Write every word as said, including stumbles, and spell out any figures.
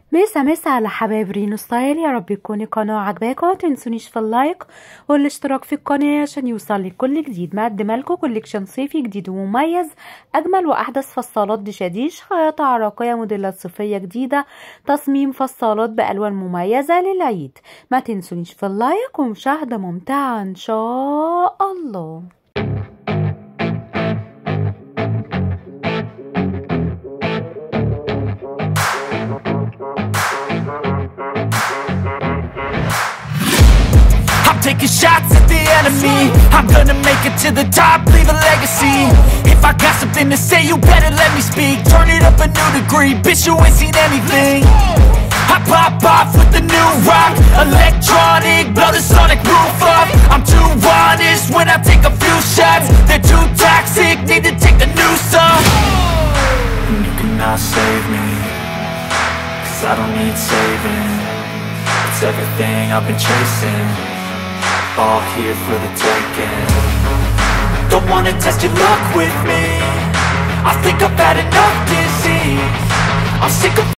مسا مسا على حبايب رينو ستايل، يا رب تكون القناة عجباكم. متنسونيش في اللايك والاشتراك في القناة عشان يوصلك كل جديد. مقدمه لكم كوليكشن صيفي جديد ومميز، اجمل واحدث فصالات دشاديش، خياطة عراقية، موديلات صيفية جديدة، تصميم فصالات بالوان مميزة للعيد. ما تنسونيش في اللايك ومشاهدة ممتعة ان شاء الله. Taking shots at the enemy, I'm gonna make it to the top, leave a legacy. If I got something to say, you better let me speak. Turn it up a new degree, bitch, you ain't seen anything. I pop off with the new rock, electronic, blow the sonic roof up. I'm too honest when I take a few shots. They're too toxic, need to take the noose off. And you cannot save me, cause I don't need saving. It's everything I've been chasing, all here for the taking. Don't wanna test your luck with me, I think I've had enough disease. I'm sick of